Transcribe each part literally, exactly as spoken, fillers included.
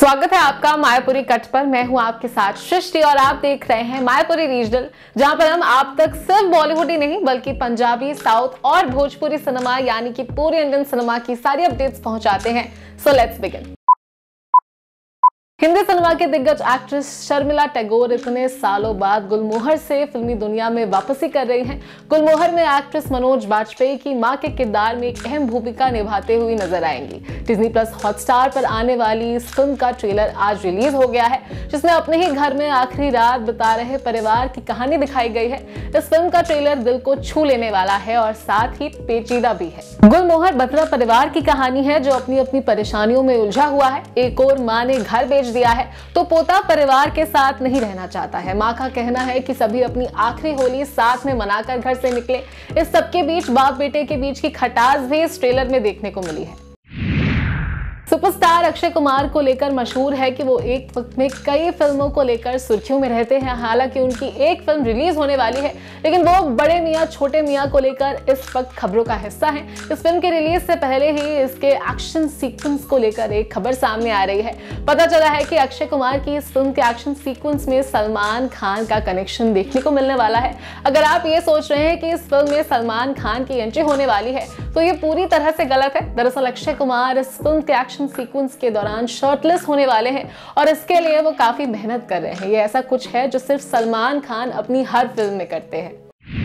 स्वागत है आपका मायापुरी कट पर। मैं हूं आपके साथ सृष्टि और आप देख रहे हैं मायापुरी रीजनल, जहां पर हम आप तक सिर्फ बॉलीवुड ही नहीं बल्कि पंजाबी, साउथ और भोजपुरी सिनेमा यानी कि पूरी इंडियन सिनेमा की सारी अपडेट्स पहुंचाते हैं। So let's begin. Hindi cinema के दिग्गज एक्ट्रेस शर्मिला टैगोर इतने सालों बाद गुलमोहर से फिल्मी दुनिया में वापसी कर रही हैं। गुलमोहर में एक्ट्रेस मनोज बाजपेयी की मां के किरदार में एक अहम भूमिका निभाते हुए नजर आएंगी। डिज्नी प्लस हॉटस्टार पर आने वाली इस फिल्म का ट्रेलर आज रिलीज हो गया है, जिसमें अपने ही घर में आखिरी रात बिता रहे परिवार की कहानी दिखाई गई है। इस फिल्म का ट्रेलर दिल को छू लेने वाला है और साथ ही पेचीदा भी है। गुलमोहर बतरा परिवार की कहानी है जो अपनी अपनी परेशानियों में उलझा हुआ है। एक और मां ने घर बेच दिया है तो पोता परिवार के साथ नहीं रहना चाहता है। मां का कहना है कि सभी अपनी आखिरी होली साथ में मनाकर घर से निकले। इस सबके बीच बाप बेटे के बीच की खटास भी इस ट्रेलर में देखने को मिली है। सुपरस्टार अक्षय कुमार को लेकर मशहूर है कि वो एक वक्त में कई फिल्मों को लेकर सुर्खियों में रहते हैं। हालांकि उनकी एक फिल्म रिलीज होने वाली है, लेकिन वो बड़े मियां छोटे मियां को लेकर इस वक्त खबरों का हिस्सा हैं। इस फिल्म की रिलीज से पहले ही इसके एक्शन सीक्वेंस को लेकर एक खबर सामने आ रही है। पता चला है कि अक्षय कुमार की इस फिल्म के एक्शन सीक्वेंस में सलमान खान का कनेक्शन देखने को मिलने वाला है। अगर आप ये सोच रहे हैं कि इस फिल्म में सलमान खान की एंट्री होने वाली है तो ये पूरी तरह से गलत है। दरअसल अक्षय कुमार इस फिल्म के एक्शन सीक्वेंस के दौरान शर्टलेस होने वाले हैं और इसके लिए वो काफी मेहनत कर रहे हैं। ये ऐसा कुछ है जो सिर्फ सलमान खान अपनी हर फिल्म में करते हैं।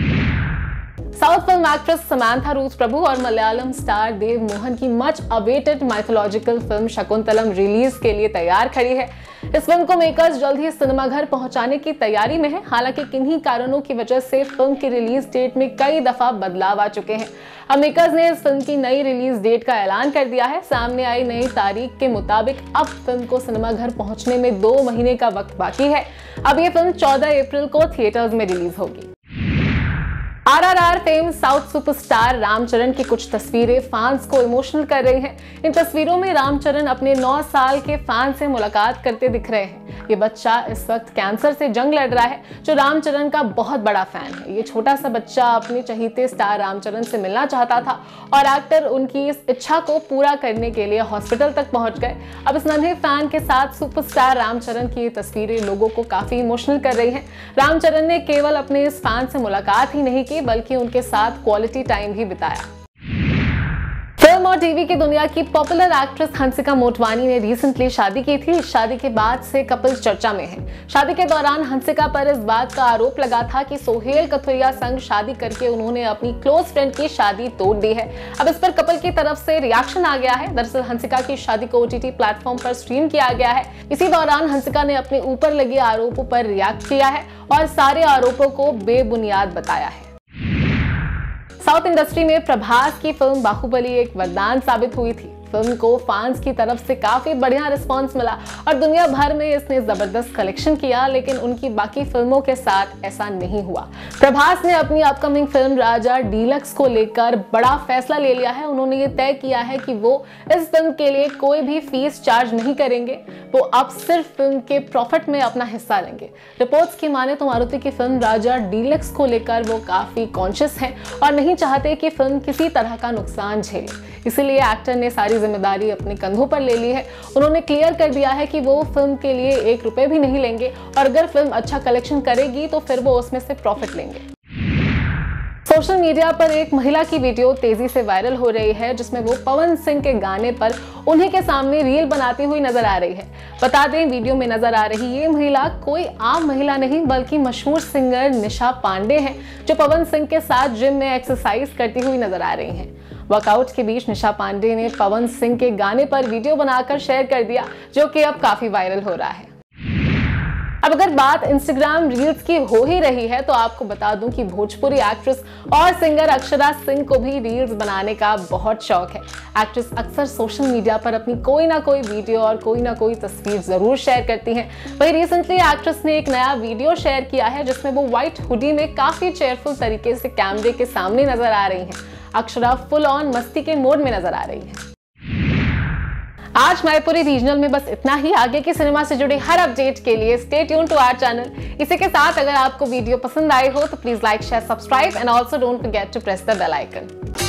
South film actress Samantha Ruth Prabhu और मलयालम स्टार देव मोहन की much awaited mythological film Shakuntalam release के लिए तैयार खड़ी है। इस फिल्म को मेकर्स जल्द ही सिनेमाघर पहुंचाने की तैयारी में है। हालांकि किन्हीं कारणों की वजह से फिल्म की रिलीज डेट में कई दफा बदलाव आ चुके हैं। अब मेकर्स ने इस फिल्म की नई रिलीज डेट का ऐलान कर दिया है। सामने आई नई तारीख के मुताबिक अब फिल्म को सिनेमाघर पहुंचने में दो महीने का वक्त बाकी है। अब ये फिल्म चौदह अप्रैल को थिएटर्स में रिलीज होगी। RRR fame south superstar Ramcharan की कुछ तस्वीरें फैंस को इमोशनल कर रही हैं। इन तस्वीरों में रामचरण अपने नौ साल के फैन से मुलाकात करते दिख रहे हैं। ये बच्चा इस वक्त कैंसर से जंग लड़ रहा है, जो रामचरण का बहुत बड़ा फैन है। ये छोटा सा बच्चा अपने चहीते स्टार रामचरण से मिलना चाहता था और एक्टर उनकी इस इच्छा को पूरा करने के लिए हॉस्पिटल तक पहुंच गए। अब इस नन्हे फैन के साथ सुपरस्टार रामचरण की ये तस्वीरें लोगों को काफी इमोशनल कर रही हैं। रामचरण ने केवल अपने इस फैन से मुलाकात ही नहीं की बल्कि उनके साथ क्वालिटी टाइम भी बिताया। फिल्म और टीवी की दुनिया की पॉपुलर एक्ट्रेस हंसिका मोटवानी ने रिसेंटली शादी की थी। शादी के बाद से कपल चर्चा में है। शादी के दौरान हंसिका पर इस बात का आरोप लगा था कि सोहेल कथुरिया संग शादी करके उन्होंने अपनी क्लोज फ्रेंड की शादी तोड़ दी है। अब इस पर कपल की तरफ से रिएक्शन आ गया है। दरअसल हंसिका की शादी को ओटीटी प्लेटफॉर्म पर स्ट्रीम किया गया है। इसी दौरान हंसिका ने अपने ऊपर लगे आरोपों पर रिएक्ट किया है और सारे आरोपों को बेबुनियाद बताया है। साउथ इंडस्ट्री में प्रभास की फिल्म बाहुबली एक वरदान साबित हुई थी। फिल्म को फैंस की तरफ से काफी बढ़िया रिस्पांस मिला और दुनिया भर में इसने जबरदस्त कलेक्शन किया, लेकिन उनकी बाकी फिल्मों के साथ ऐसा नहीं हुआ। प्रभास ने अपनी अपकमिंग फिल्म राजा डीलक्स को लेकर बड़ा फैसला ले लिया है। उन्होंने ये तय किया है कि वो इस फिल्म के लिए कोई भी फीस चार्ज नहीं करेंगे। वो अब सिर्फ फिल्म के प्रॉफिट में अपना हिस्सा लेंगे। रिपोर्ट्स की माने तो मारुति की फिल्म राजा डीलक्स को लेकर वो काफी कॉन्शियस हैं और नहीं चाहते कि फिल्म किसी तरह का नुकसान झेले। इसीलिए एक्टर ने सारी जिम्मेदारी अपने कंधों पर ले ली है। उन्होंने क्लियर कर दिया है कि वो फिल्म के लिए एक रुपए भी नहीं लेंगे और अगर फिल्म अच्छा कलेक्शन करेगी तो फिर वो उसमें से प्रॉफिट लेंगे। सोशल मीडिया पर एक महिला की वीडियो तेजी से वायरल हो रही है, जिसमें वो पवन सिंह के गाने पर उन्हीं के सामने रील बनाती हुई नजर आ रही है। बता दें, वीडियो में नजर आ रही ये महिला कोई आम महिला नहीं बल्कि मशहूर सिंगर निशा पांडे हैं, जो पवन सिंह के साथ जिम में एक्सरसाइज करती हुई नजर आ रही हैं। वर्कआउट के बीच निशा पांडे ने पवन सिंह के गाने पर वीडियो बनाकर शेयर कर दिया, जो कि अब काफी वायरल हो रहा है। अब अगर बात इंस्टाग्राम रील्स की हो ही रही है तो आपको बता दूं कि भोजपुरी एक्ट्रेस और सिंगर अक्षरा सिंह को भी रील्स बनाने का बहुत शौक है। एक्ट्रेस अक्सर सोशल मीडिया पर अपनी कोई ना कोई वीडियो और कोई ना कोई तस्वीर जरूर शेयर करती हैं। वहीं रिसेंटली एक्ट्रेस ने एक नया वीडियो शेयर किया है, जिसमें वो व्हाइट हुडी में काफी चेयरफुल तरीके से कैमरे के सामने नजर आ रही हैं। अक्षरा फुल ऑन मस्ती के मोड में नजर आ रही है। आज मायापुरी रीजनल में बस इतना ही। आगे की सिनेमा से जुड़े हर अपडेट के लिए stay tune to our channel. इसी के साथ अगर आपको वीडियो पसंद आए हो तो please like, share, subscribe and also don't forget to press the bell icon.